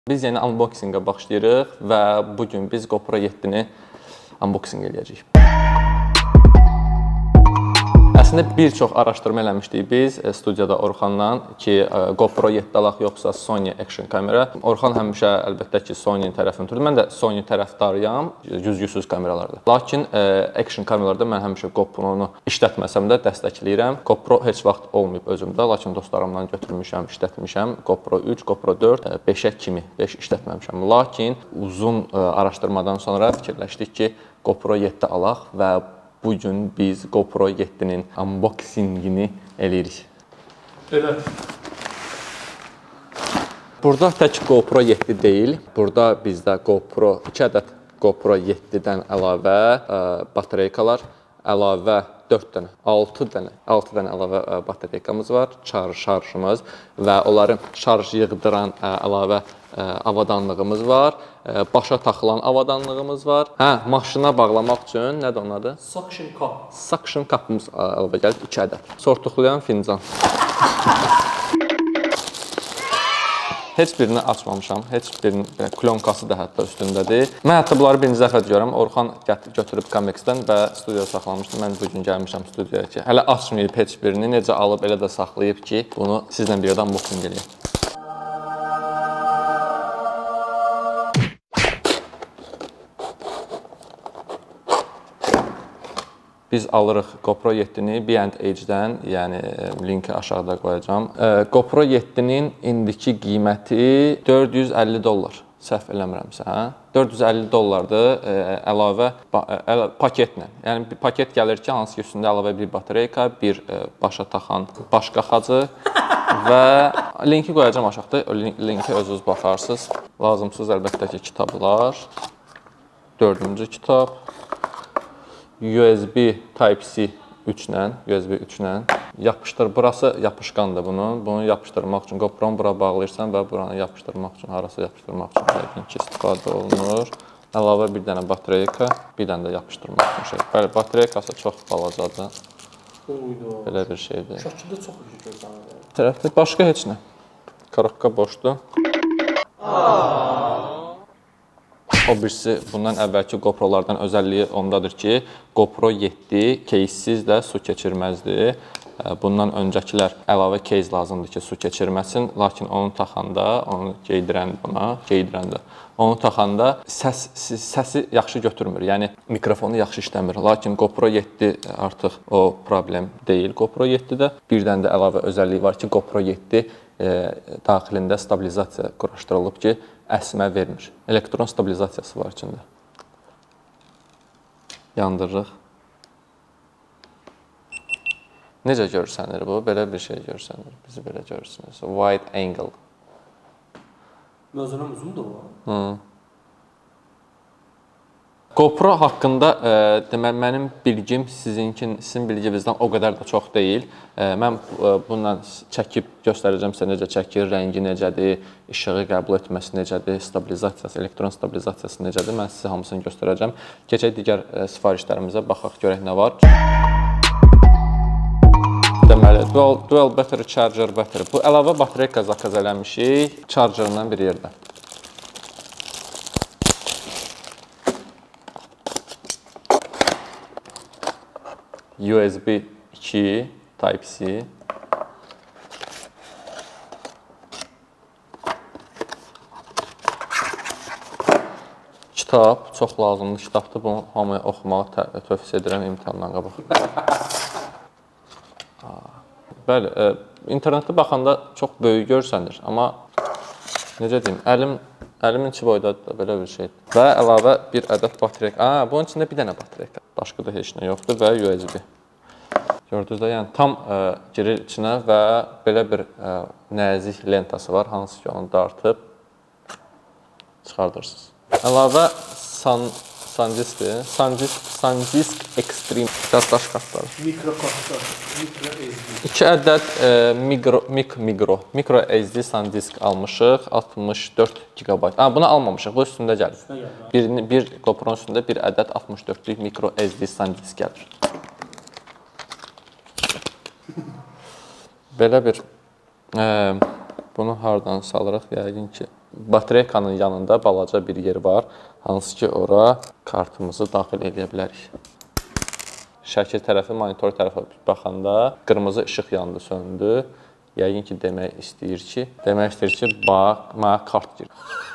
Biz yeni unboxingə başlayırıq və bugün biz GoPro 7-ni unboxing eləyəcəyik. Əslində bir çox araşdırma eləmişdik biz studiyada Orxanla ki, GoPro 7 alaq yoxsa Sony Action kamera. Orxan həmişə əlbəttə ki, Sony-nin tərəfini tutur. Mən də Sony tərəfdarıyam, yüz kameralarda. Lakin Action kameralarda mən həmişə GoPro-nu işlətməsəm də dəstəkləyirəm. GoPro heç vaxt olmayıb özümdə, lakin dostlarımdan götürmüşəm, işlətmişəm. GoPro 3, GoPro 4, 5-ə kimi 5 işlətməmişəm. Lakin uzun araşdırmadan sonra fikirləşdik ki, GoPro 7 alaq və bugün biz GoPro 7-nin unboxingini eləyirik. Elə. Burada tək GoPro 7 deyil. Burada bizdə GoPro 2 ədəd GoPro 7-dən əlavə batareykalar, əlavə 4 dənə, 6 dənə əlavə batareykamız var, şarjımız və onları şarj yığdıran əlavə avadanlığımız var, başa taxılan avadanlığımız var. Maşına bağlamaq üçün nədir onun adı? Suction cup. Suction cupımız əlavə gəlib 2 ədəd. Sortuqlayan fincan. Heç birini açmamışam, heç birinin klonkası da hətta üstündədir. Mən hətta bunları birinci dəfə görürəm. Orxan götürüb Comex-dən və studiyaya saxlamışdım. Mən bugün gəlmişəm studiyaya ki, hələ açmayıb heç birini, necə alıb elə də saxlayıb ki, bunu sizlə bir yerdən unboxing eləyəm. Biz alırıq GoPro 7-ni B&H-dən, yəni linki aşağıda qoyacağam. GoPro 7-nin indiki qiyməti $450, səhv eləmirəmsə, hə? $450-dır əlavə paketlə. Yəni bir paket gəlir ki, hansı ki üstündə əlavə bir batareyka, bir başa taxan baş qaxacı və linki qoyacağam aşağıda. O linki özünüz baxarsınız. Lazımsız əlbəttə ki kitablar. 4-cü kitab. USB Type-C 3-lə yapışdır. Burası yapışqandır bunun. Bunu yapışdırmaq üçün GoPro-nu bura bağlayırsan və buranı yapışdırmaq üçün, harasa yapışdırmaq üçün yəqin ki istifadə olunur. Əlavə bir dənə batareyka, bir dənə də yapışdırmaq üçün şey. Bəli, batareykası çox balacadır. Belə bir şeydir. Şəkildə çox iyi görsənir. Tərəfdə başqa heç nə. Korobka boşdur. O birisi bundan əvvəlki GoPro-lardan özəlliyi ondadır ki, GoPro 7 кейssiz də su keçirməzdir. Bundan öncəkilər əlavə кейs lazımdır ki, su keçirməsin. Lakin onu taxanda, onu geydirəndə, onu taxanda səsi yaxşı götürmür. Yəni mikrofonu yaxşı işləmir. Lakin GoPro 7 artıq o problem deyil. GoPro 7-də birdən də əlavə özəlliyi var ki, GoPro 7 daxilində stabilizasiya quraşdırılıb ki, əsmə vermir. Elektron stabilizasiyası var içində. Yandırırıq. Necə görsənir bu? Belə bir şey görsənir. Bizi belə görürsünüz. Wide angle. Özünə uzundur o. GoPro haqqında deməli mənim bilgim sizin bilginizdən o qədər də çox deyil. Mən bununla çəkib göstərəcəm sizə necə çəkir, rəngi necədir, işığı qəbul etməsi necədir, stabilizasiyası, elektron stabilizasiyası necədir. Mən sizə hamısını göstərəcəm. Keçək digər sifarişlərimizə baxaq görək nə var. Deməli, dual battery charger battery. Bu əlavə batareyka zakaz eləmişik chargerından bir yerdə. USB 2 Type-C. Kitab, çox lazımlı kitabdır. Bunu hamıya oxumağı tövsiyə edirəm imtahandan qabaq. Bəli, internetdə baxanda çox böyük görsənir, amma necə deyim, əlimin içi boydadır da belə bir şeydir. Və əlavə bir ədəd batareyka. Bunun içində bir dənə batareyka. Başqa da heç nə yoxdur və USB. Gördünüz də, yəni tam girir içinə və belə bir nəzik lentası var, hansı ki onu dartıb çıxardırsınız. Əlavə SanDiskdir. SanDisk Extreme daş kartları. Mikro kartlar, mikro SD. 2 ədəd micro SD SanDisk almışıq, 64 GB. Bunu almamışıq, bu üstündə gəlir. Bir GoPro-nun üstündə bir ədəd 64-lük micro SD SanDisk gəlir. Belə bir, bunu hardan salırıq? Yəqin ki, Batereykanın yanında balaca bir yer var, hansı ki ora kartımızı daxil edə bilərik. Şəkil tərəfi monitor tərəfə baxanda qırmızı işıq yandı, söndü. Yəqin ki, demək istəyir ki, bax, mənə kart girir.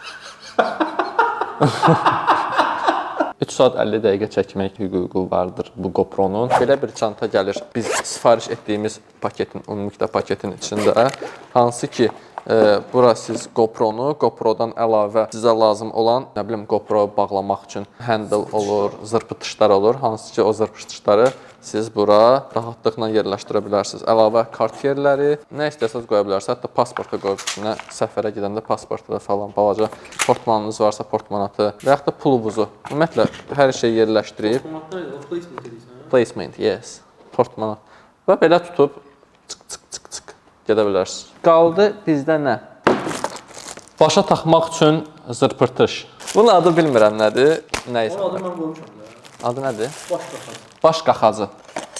3 saat 50 dəqiqə çəkmək hüququ vardır bu GoPro-nun. Belə bir çanta gəlir. Biz sifariş etdiyimiz paketin, ümumilikdə paketin içində, hansı ki, bura siz GoPro-dan əlavə sizə lazım olan, nə bilim, GoPro bağlamaq üçün handle olur, zırpıtışlar olur. Hansı ki, o zırpıtışları siz bura rahatlıqla yerləşdirə bilərsiniz. Əlavə kart yerləri, nə istəsəniz qoya bilərsiniz. Hətta pasporta qoyub içinə, səfərə gedəndə pasportda falan, balaca portmanınız varsa portmanatı və yaxud da pulunuzu. Ümumiyyətlə, hər şey yerləşdirib. Portmanatda nə? Placement edirsən? Placement, yes. Portmanat. Və belə tutub, çık gedə bilərsiniz. Qaldı bizdə nə? Başa taxmaq üçün zırpırtış. Bunun adı bilmirəm nədir. Nəysə. Onun adı mən qoymuşam. Adı nədir? Baş qaxacı. Baş qaxacı.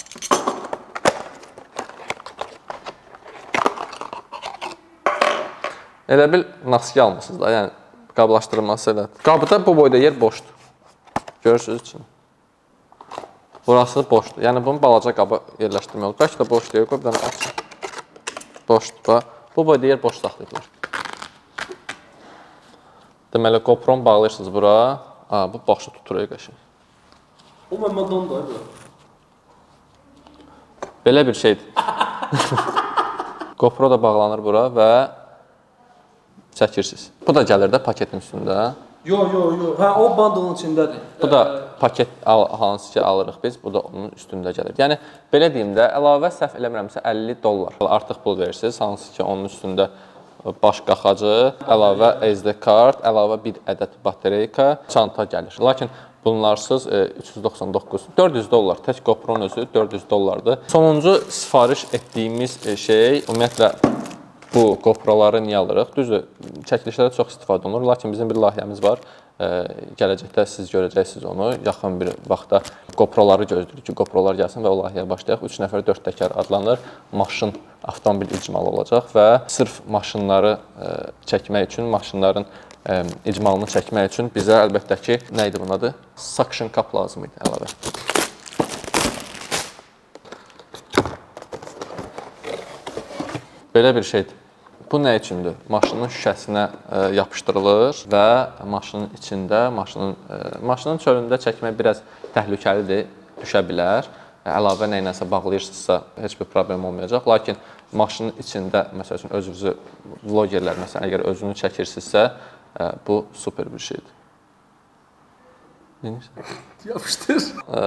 Elə bil naski almışsınız da, yəni qablaşdırılması elədir. Qabıda bu boyda yer boşdur. Görürsünüz üçün. Burası boşdur. Yəni bunu balaca qaba yerləşdirmək olur. Bəlkə də boş deyil, qoy bir dənə açın. Boşdur da. Bu boyda yer boş saxlayıblar. Deməli, GoPro-nu bağlayırsınız bura. Bu başı tutur qəşəng. O məmmadan da bu. Belə bir şeydir. GoPro da bağlanır bura və çəkirsiniz. Bu da gəlir də paketin üstündə. Yox. Hə, o bundle'ın içindədir. Bu da paket hansı ki alırıq biz, bu da onun üstündə gəlir. Yəni belə deyim də, əlavə səhv eləmirəmsə $50 artıq pul verirsiniz, hansı ki onun üstündə baş qaxacı, əlavə SD kart, əlavə bir ədəd batereyka, çanta gəlir. Lakin bunlarsız $399, $400, tək GoPro-nun özü $400-dır. Sonuncu sifariş etdiyimiz şey, ümumiyyətlə bu GoPro-ları niyə alırıq? Düzdür, çəkilişlərdə çox istifadə olunur, lakin bizim bir layihəmiz var. Gələcəkdə siz görəcəksiniz onu. Yaxın bir vaxtda GoPro-ları gözləyirik ki, GoPro-lar gəlsin və o layihəyə başlayaq. 3 nəfər 4 təkər adlanır. Maşın, avtomobil icmalı olacaq və sırf maşınları çəkmək üçün, maşınların icmalını çəkmək üçün bizə əlbəttə ki, nə idi bunun adı? Suction cup lazım idi əlavə. Belə bir şeydir. Bu nə üçündür? Maşının şüşəsinə yapışdırılır və maşının içində, maşının çölündə çəkmək biraz təhlükəlidir, düşə bilər. Əlavə nə iləsə bağlayırsınızsa heç bir problem olmayacaq. Lakin maşının içində, məsəl üçün, özünüzü vlogerlər, məsələn, əgər özünü çəkirsinizsə, bu super bir şeydir. Yapışdır.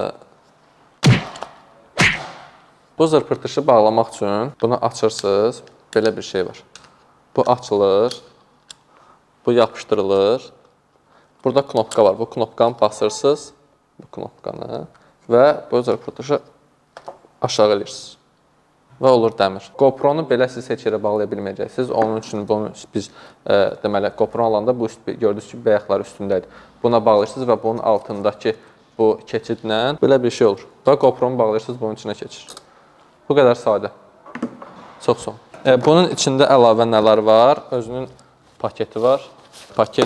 Bu zırpırtışı bağlamaq üçün bunu açırsınız. Belə bir şey var. Bu açılır, bu yapışdırılır. Burada knopka var. Bu knopkanı basırsınız, bu knopkanı və bu zırpırtışı aşağı edirsiniz və olur dəmir. GoPro-nu belə siz heç yerə bağlaya bilməyəcəksiniz. Onun üçün bunu biz deməli GoPro alanda bu gördüyünüz kimi bəyəkləri üstündədir. Buna bağlayırsınız və bunun altındakı bu keçidlə belə bir şey olur. Və GoPro-nu bağlayırsınız, bunun içinə keçir. Bu qədər sadə. Çox sağ olun. Bunun içində əlavə nələr var? Özünün paketi var. Paket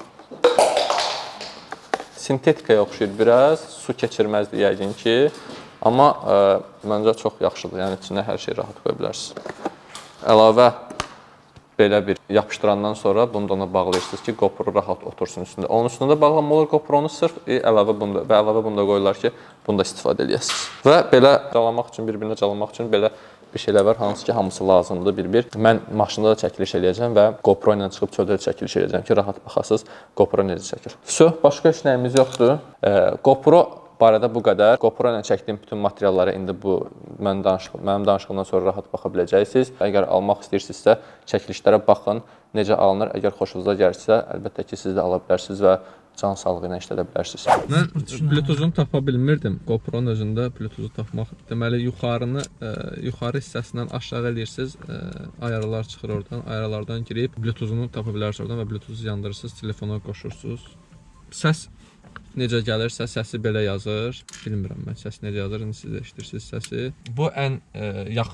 sintetikaya oxşuyur biraz. Su keçirməzdir yəqin ki. Amma məncə çox yaxşıdır. Yəni içində hər şey rahat qoya bilərsiniz. Əlavə belə bir yapışdırandan sonra bunu da ona bağlayırsınız ki, GoPro rahat otursun üstündə. Onun üstündə bağlanma olur GoPro-nu sırf əlavə bunda qoyurlar ki, bunda istifadə edəsiniz. Və belə calamaq üçün, bir-birinə calamaq üçün belə bir şeylər var, hansı ki, hamısı lazımdır bir-bir. Mən maşında da çəkiliş eləyəcəm və GoPro ilə çıxıb çöldə çəkiliş eləyəcəm ki, rahat baxasınız GoPro necə çəkir. Başqa heç nəyimiz yoxdur. GoPro barədə bu qədər. GoPro ilə çəkdiyim bütün materiallara indi bu mənim danışığımdan sonra rahat baxa biləcəksiniz. Əgər almaq istəyirsinizsə, çəkilişlərə baxın, necə alınır. Əgər xoşunuza gəlirsə, əlbəttə ki, siz də ala bilərsiniz və can sağlığı ilə işlədə bilərsiniz. Mən Bluetooth-unu tapa bilmirdim. GoPro-nun özündə Bluetooth-u tapmaq. Deməli, yuxarı hissəsindən aşağı eləyirsiniz, ayarlar çıxır oradan. Ayarlardan girib Bluetooth-unu tapa bilərsiniz oradan və Bluetooth-u yandırırsınız, telefona qoşursunuz. Səs necə gəlirsə, səsi belə yazır. Bilmirəm mən səs necə yazır, indi siz eşidirsiniz səsi. Bu ən yaxın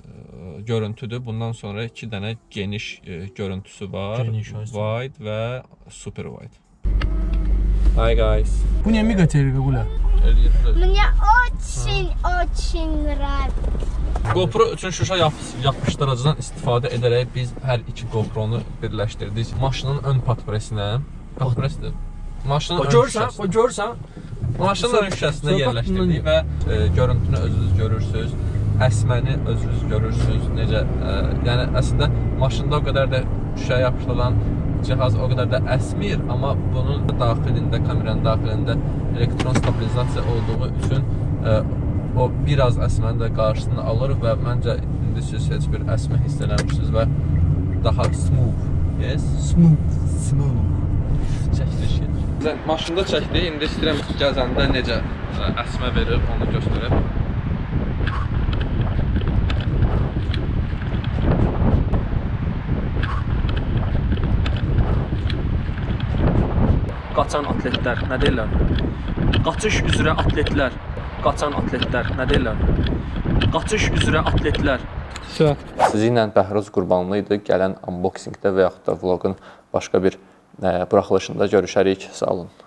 görüntüdür. Bundan sonra 2 dənə geniş görüntüsü var. Wide və super wide. Hi guys. Bu niyə Miga TV qula? Мне очень нравится. GoPro üçün şüşə yapışdırıcıdan istifadə edərək biz hər iki GoPro-nu birləşdirdik. Maşının ön patpresinə, patpresdir. Maşının ön şüşəsinə. Görürsən? Maşının ön şüşəsinə yerləşdirdik və görüntünü özünüz görürsünüz. Əsməni özünüz görürsünüz. Necə, yəni əslində maşında o qədər də şüşə yapışdırılan cihaz o qədər də əsmir, amma bunun daxilində, kameranın daxilində elektron stabilizasiya olduğu üçün o biraz əsməni də qarşısını alır və məncə indi siz heç bir əsmə hiss eləmişsiniz və daha smooth. Yes? Smooth. Çəkiliş gedir. Maşında çəkdik, indi istəyirəm gəzəndə necə əsmə verir, onu göstərək. Qaçan atletlər, nə deyirlər? Qaçış üzrə atletlər. Qaçan atletlər, nə deyirlər? Qaçış üzrə atletlər. Sizinlə Bəhruz Qurbanlı idi. Gələn unboxingdə və yaxud da vlogun başqa bir buraxılışında görüşərik. Sağ olun.